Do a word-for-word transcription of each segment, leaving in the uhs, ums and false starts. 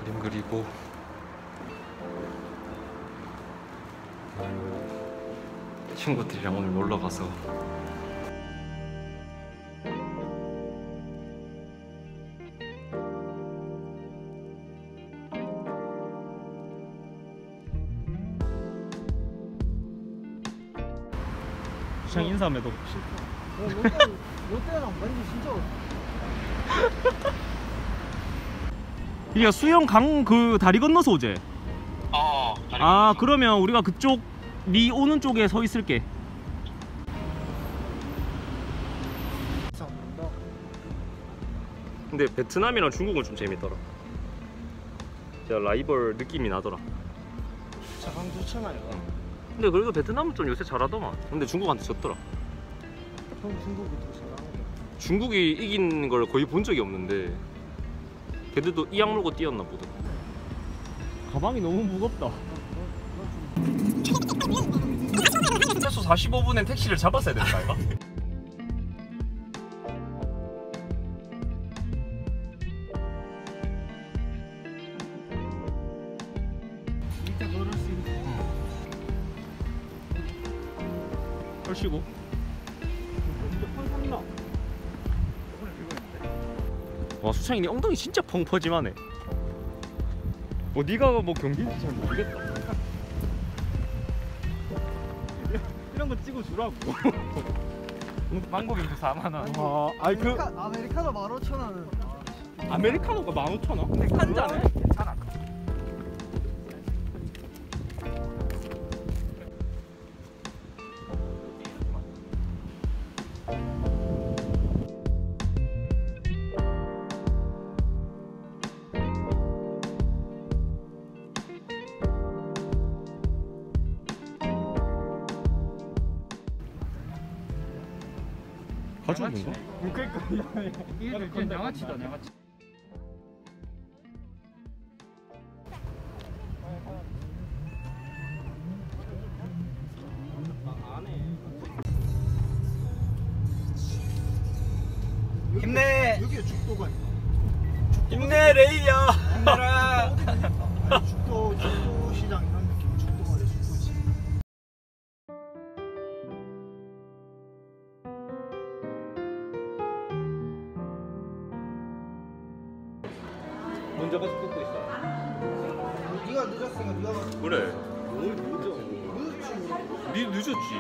그림 그리고 친구들이랑 오늘 놀러 가서 시장 인사함에도 롯데, 롯데랑 왠지 진짜 이게 수영 강 그 다리 건너서 오제? 어, 다리 아 그러면 우리가 그쪽 네 오는 쪽에 서 있을게. 근데 베트남이랑 중국은 좀 재밌더라. 진짜 라이벌 느낌이 나더라. 자강 좋잖아요. 근데 그래도 베트남은 좀 요새 잘하더만. 근데 중국한테 졌더라. 형 중국이 더 잘하는 거. 중국이 이긴 걸 거의 본 적이 없는데 걔들도 이악 물고 뛰었나 보다. 가방이 너무 무겁다. 최소 사십오 분엔 택시를 잡았어야 되는 거 아이가? 밑에 걸을 수 있는. 펼치고. 와 수창이 네 엉덩이 진짜 펑퍼짐하네. 뭐 네가 뭐 경기인지 잘 모르겠다. 이런 거 찍어 주라고. 망고빙수 사만 원. 와, 아니 그 아메리카, 아메리카노 만 오천 원은. 아메리카노가 만 오천 원? 근데 한 잔에 괜찮아. 가져오는 거? 그러니까 이게 그냥 양아치다 양아치. 힘내! 여기에 죽도가 있나? 힘내 레이야! 힘내라! 아니, 죽도, 죽도 시장 이런 느낌. 죽도가 아니라 죽도지. 먼저 가서 꽂고 있어. 네가 늦었으니까 네가 가서. 그래. 뭘 늦어? 늦었지. 니 늦었지.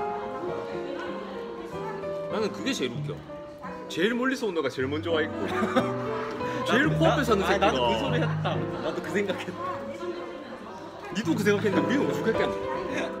나는 그게 제일 웃겨. 제일 멀리서 온 너가 제일 먼저 와 있고. 제일 코앞에 사는 새끼가. 나도 그 소리 했다. 나도 그 생각했다. 니도 그 생각했는데 우리는 오죽했겠네.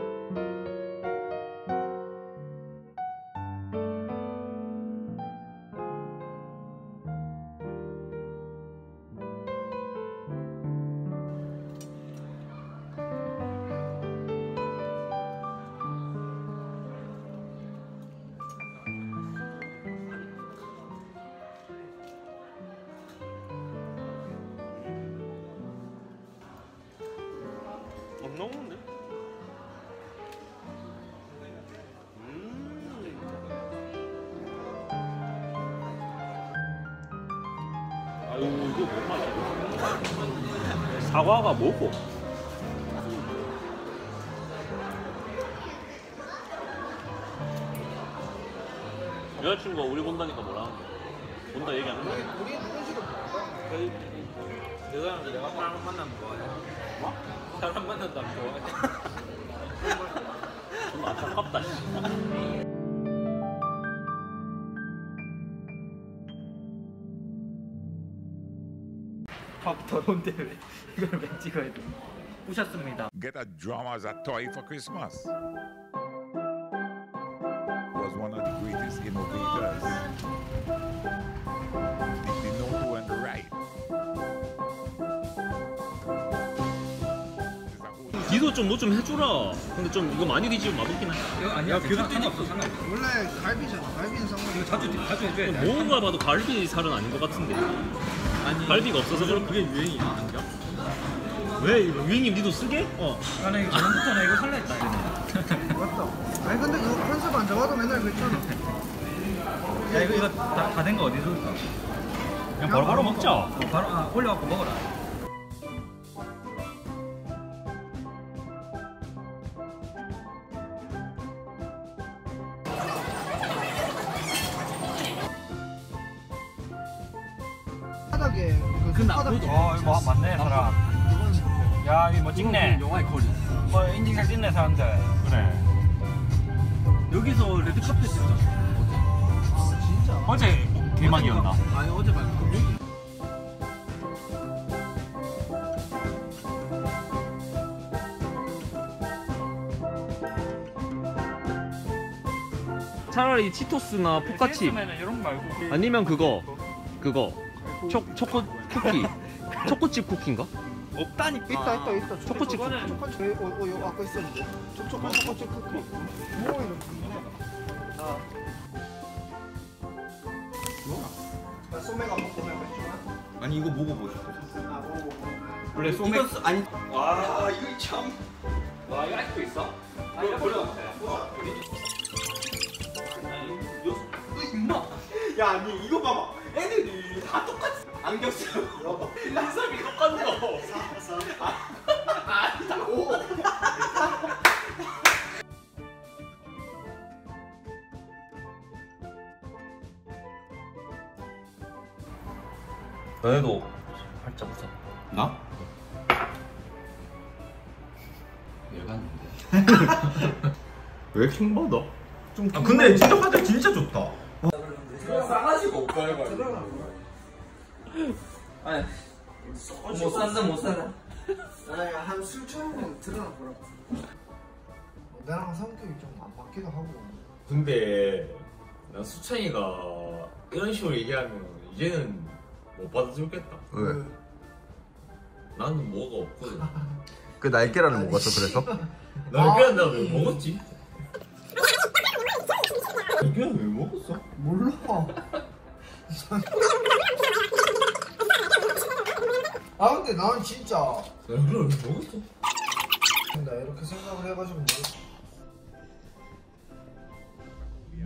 안 나오는데? 음. 아유 이거 뭔 맛이야? 사과가 뭐고? 여자친구가 우리 본다니까 뭐라 하는데? 본다 얘기 안 한다? 우리 누군지도 몰라. 여자는 내가 사람 만나면 좋아해. 뭐? 사람 만난다면 좋아해. 좀 안타깝다. 밥 더러운데 왜 이걸 왜 찍어야 돼? 부셨습니다. Get a drum as a toy for Christmas. Was one of the greatest innovators. Did they know to and the right? 니도 좀 뭐 좀 해주라. 근데 좀 이거 많이 뒤지면 맛없긴 해. 이거 아니야? 그거 상관없어 상관없어. 원래 갈비잖아. 갈비는 상관없어. 이거 자주 자주 해줘야 돼. 뭔가 봐도 갈비 살은 아닌 것 같은데. 아니 갈비가 없어서 그런 그게 유행이야 아닌가? 왜 이거 유행님 니도 쓰게? 어. 아, 나 이거 전부터 나 이거 살라 했다. 맞다. 아니 근데 그거 컨셉 안 잡아도 맨날 그랬잖아. 야 이거 이거 다 된 거 어디서 올까? 그냥 바로바로 먹자. 어, 바로 아, 올려갖고 먹어라. 손바닥에 그 그 손바닥 나쁘죠. 어 이거 맞네 사람. 야 이거 뭐 찍네. 영화의 거리. 뭐 인증샷 찍네 사람들. 그래. 여기서 레드카펫 했잖아. 아 진짜 어제 개막이었나? 아니 어제 말고 여기. 차라리 치토스나 포카칩 이런 거 말고. 아니면 그거 그거 초 초코 쿠키 초코칩 쿠키인가? 없다니까. 있다 있다 있다 초코칩 초코칩 초코칩 어, 어, 어, 아까 있었는데 초코 초코칩 쿠키 뭐 이런 거 소맥 안 먹고 그냥 맥주만 아니 이거 먹어보자. 아 먹어보고 원래 소맥. 이거 아니 아 이거 참 와 이거 아직도 있어? 아 이거 버려. 임마 야 아니 이거 봐봐 애들이 다 똑같이 안경 쓰고 인삼이 똑같네 거 아니다고 너네도 활짝 웃어. 나? 열받는데 왜 킹받아? 아 근데 진짜 화질 진짜 좋다. 싸가지가 없다 이거 아니 못 산다 못 산다 아니 한술 처음에 드러나 보라고 나랑 성격이 좀 안 맞기도 하고 근데 난 수찬이가 이런 식으로 얘기하면 이제는 못 받아주겠다. 왜? 나는 뭐가 없거든. 그 날개라는 뭐가 또 그래서? 나 그냥 내가 왜 먹었지? 그냥 왜 먹었어? 몰라 아 근데 난 진짜 나 그걸 왜 먹었어? 나 이렇게 생각을 해가지고 뭐